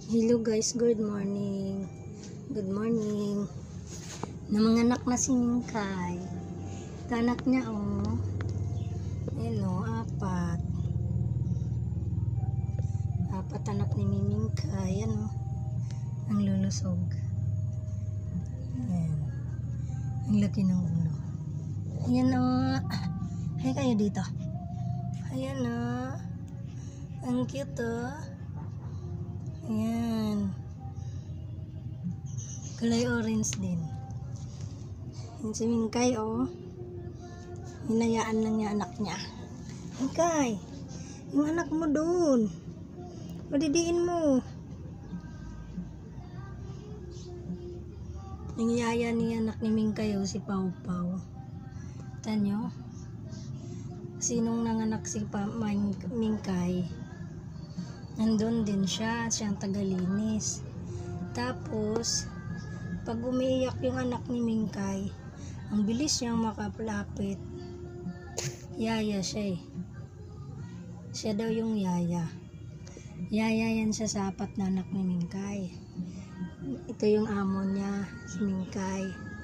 Hello guys, good morning. Good morning. Namanganak na si Mingkay. Ito anak niya oh. Ayan oh, apat. Apat anak ni Mingkay. Ayan oh. Ang lulusog. Ayan. Ang laki ng ulo. Ayan oh. Hay kayo dito. Ayan oh. Ang cute oh. Ayan. Kulay orange din. Yan si Mingkay oh. Hinayaan lang niya anak niya. Mingkay, yung anak mo doon. Padidiin mo. Yung yaya ni anak ni Mingkay oh, si Pau Pau. Tanyo. Sinong nanganak si Mingkay? Nandun din siya, siyang tagalinis. Tapos, pag umiiyak yung anak ni Mingkay, ang bilis niyang makapalapit. Yaya siya eh. Siya daw yung yaya. Yaya yan siya sa apat na anak ni Mingkay. Ito yung amo niya, si Mingkay.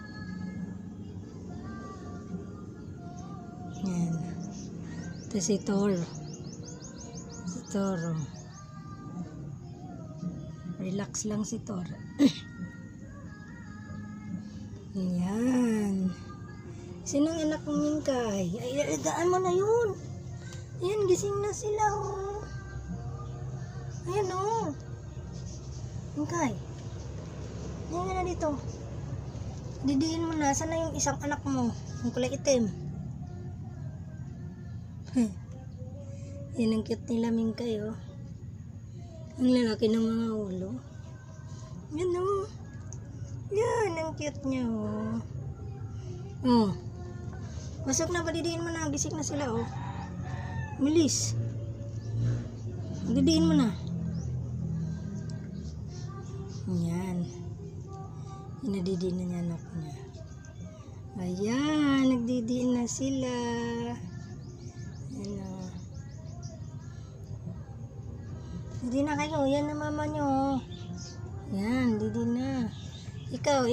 Yan. Ito si Toro. Si Toro. Relax lang si Toro. Ayan. Sinong anak ng Mingkay? Ay, alagaan mo na yun. Ayan, gising na sila oh. Ayan oh. Mingkay. Ayan na dito. Didiin mo na. Saan na yung isang anak mo? Yung kulay itim. Yan ang cute nila Mingkay oh. Ang lalaki ng mga ulo. Yan oh. Yan, ang cute niya oh. Oh. Pasok na, padidiin mo na. Gising na sila oh. Bilis. Didiin mo na. Yan. Inadidiin na niya anak niya. Ayan, nagdidiin na sila. Yan oh. Didi na kayo. Yan na mama nyo. Yan, didi na. Ikaw.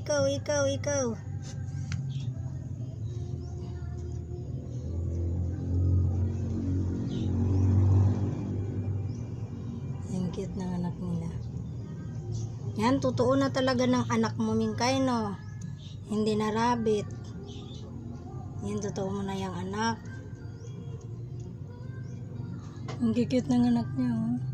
Ang cute ng anak nila. Yan, totoo na talaga ng anak mo Mingkay no. Hindi na rabbit. Yan, totoo mo na yung anak. Ang cute ng anak niya oh.